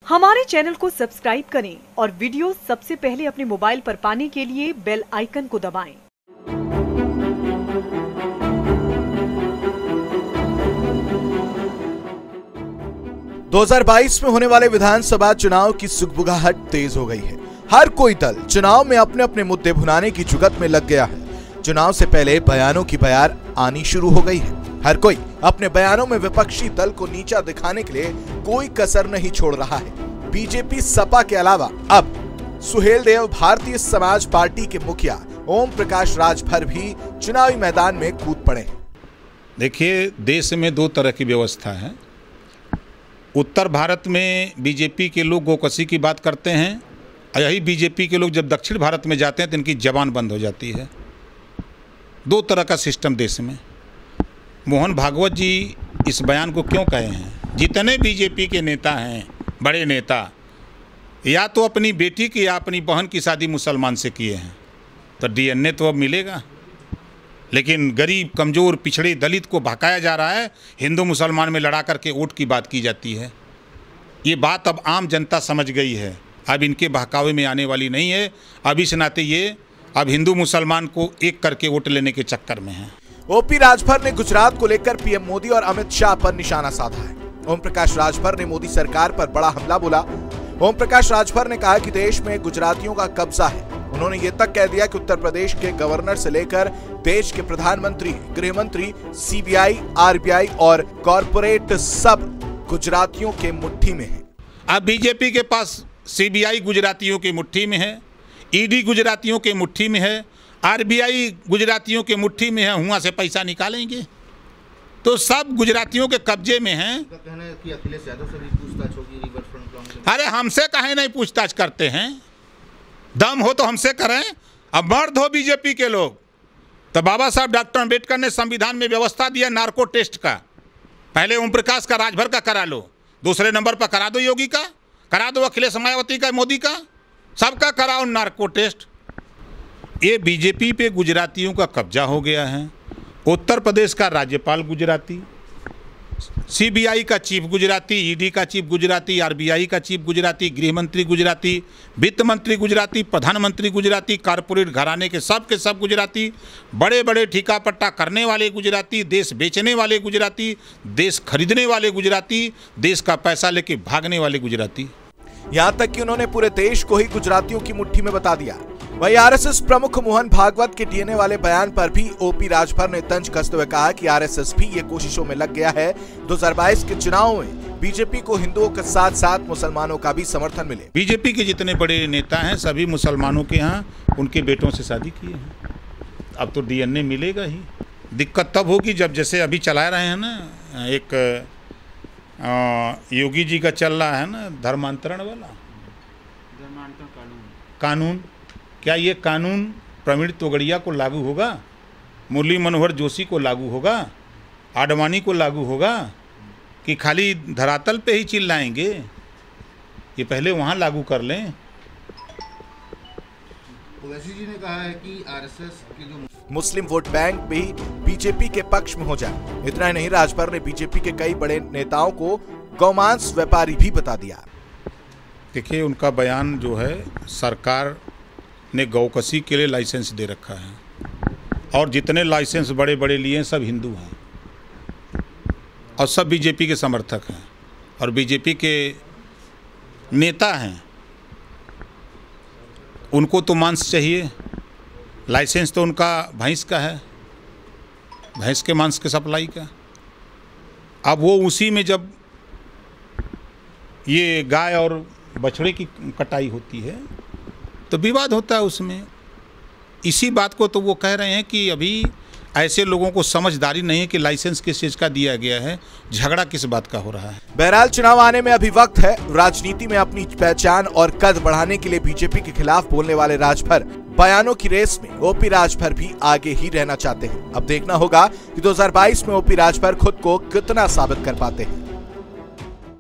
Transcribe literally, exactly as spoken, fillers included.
हमारे चैनल को सब्सक्राइब करें और वीडियो सबसे पहले अपने मोबाइल पर पाने के लिए बेल आइकन को दबाएं। दो हज़ार बाईस में होने वाले विधानसभा चुनाव की सुगबुगाहट तेज हो गई है। हर कोई दल चुनाव में अपने अपने मुद्दे भुनाने की जुगत में लग गया है। चुनाव से पहले बयानों की बयार आनी शुरू हो गई है। हर कोई अपने बयानों में विपक्षी दल को नीचा दिखाने के लिए कोई कसर नहीं छोड़ रहा है। बीजेपी सपा के अलावा अब सुहेलदेव भारतीय समाज पार्टी के मुखिया ओम प्रकाश राजभर भी चुनावी मैदान में कूद पड़े। देखिए, देश में दो तरह की व्यवस्था है। उत्तर भारत में बीजेपी के लोग गोकशी की बात करते हैं, और यही बीजेपी के लोग जब दक्षिण भारत में जाते हैं तो इनकी जबान बंद हो जाती है। दो तरह का सिस्टम देश में। मोहन भागवत जी इस बयान को क्यों कहे हैं? जितने बीजेपी के नेता हैं, बड़े नेता, या तो अपनी बेटी की या अपनी बहन की शादी मुसलमान से किए हैं, तो डीएनए तो अब मिलेगा। लेकिन गरीब, कमज़ोर, पिछड़े, दलित को भड़काया जा रहा है। हिंदू मुसलमान में लड़ा करके वोट की बात की जाती है। ये बात अब आम जनता समझ गई है, अब इनके बहकावे में आने वाली नहीं है। अब इस नाते ये अब हिंदू मुसलमान को एक करके वोट लेने के चक्कर में है। ओपी राजभर ने गुजरात को लेकर पीएम मोदी और अमित शाह पर निशाना साधा है। ओम प्रकाश राजभर ने मोदी सरकार पर बड़ा हमला बोला। ओम प्रकाश राजभर ने कहा कि देश में गुजरातियों का कब्जा है। उन्होंने ये तक कह दिया कि उत्तर प्रदेश के गवर्नर से लेकर देश के प्रधानमंत्री, गृह मंत्री, सीबीआई, आरबीआई और कॉर्पोरेट सब गुजरातियों के मुट्ठी में है। अब बीजेपी के पास सीबीआई गुजरातियों की मुट्ठी में है, ईडी गुजरातियों के मुट्ठी में है, आरबीआई गुजरातियों के मुट्ठी में है। हुआ से पैसा निकालेंगे तो सब गुजरातियों के कब्जे में हैं। कहना है कि अखिलेश यादव से भी पूछताछ होगी रिवर्स फ्रंट प्लान। अरे हमसे काहे नहीं पूछताछ करते हैं? दम हो तो हमसे करें। अब मर्द हो बीजेपी के लोग तो बाबा साहब डॉक्टर अम्बेडकर ने संविधान में व्यवस्था दिया नार्को टेस्ट का। पहले ओम प्रकाश का, राजभर का करा लो, दूसरे नंबर पर करा दो योगी का, करा दो अखिलेश, मायावती का, मोदी का, सबका कराओ नार्को टेस्ट। ये बीजेपी पे गुजरातियों का कब्जा हो गया है। उत्तर प्रदेश का राज्यपाल गुजराती, सीबीआई का चीफ गुजराती, ईडी का चीफ गुजराती, आरबीआई का चीफ गुजराती, गृह मंत्री गुजराती, वित्त मंत्री गुजराती, प्रधानमंत्री गुजराती, कारपोरेट घराने के सब के सब गुजराती, बड़े बड़े ठेका पट्टा करने वाले गुजराती, देश बेचने वाले गुजराती, देश खरीदने वाले गुजराती, देश का पैसा लेके भागने वाले गुजराती। यहाँ तक कि उन्होंने पूरे देश को ही गुजरातियों की मुट्ठी में बता दिया। वहीं आरएसएस प्रमुख मोहन भागवत के डीएनए वाले बयान पर भी ओपी राजभर ने तंज कसते हुए कहा कि आरएसएस भी ये कोशिशों में लग गया है दो हज़ार बाईस के चुनाव में बीजेपी को हिंदुओं के साथ साथ मुसलमानों का भी समर्थन मिले। बीजेपी के जितने बड़े नेता हैं सभी मुसलमानों के यहाँ उनके बेटों से शादी किए हैं। अब तो डीएनए मिलेगा ही। दिक्कत तब होगी जब जैसे अभी चला रहे हैं ना, एक आ, योगी जी का चल रहा है ना धर्मांतरण वाला कानून। क्या ये कानून प्रवीण तोगड़िया को लागू होगा? मुरली मनोहर जोशी को लागू होगा? आडवाणी को लागू होगा? कि खाली धरातल पे ही चिल्लाएंगे? ये पहले वहाँ लागू कर लें। ओवैसी जी ने कहा है कि आरएसएस के जो मुस्लिम वोट बैंक भी बीजेपी के पक्ष में हो जाए। इतना ही नहीं, राजभर ने बीजेपी के कई बड़े नेताओं को गौमांस व्यापारी भी बता दिया। देखिए, उनका बयान जो है, सरकार ने गौकशी के लिए लाइसेंस दे रखा है और जितने लाइसेंस बड़े बड़े लिए हैं सब हिंदू हैं और सब बीजेपी के समर्थक हैं और बीजेपी के नेता हैं। उनको तो मांस चाहिए। लाइसेंस तो उनका भैंस का है, भैंस के मांस के सप्लाई का। अब वो उसी में जब ये गाय और बछड़े की कटाई होती है तो विवाद होता है उसमें। इसी बात को तो वो कह रहे हैं कि अभी ऐसे लोगों को समझदारी नहीं है कि लाइसेंस किस चीज का दिया गया है, झगड़ा किस बात का हो रहा है। बहरहाल चुनाव आने में अभी वक्त है। राजनीति में अपनी पहचान और कद बढ़ाने के लिए बीजेपी के खिलाफ बोलने वाले राजभर बयानों की रेस में ओपी राजभर भी आगे ही रहना चाहते हैं। अब देखना होगा कि दो हज़ार बाईस में ओपी राजभर खुद को कितना साबित कर पाते हैं।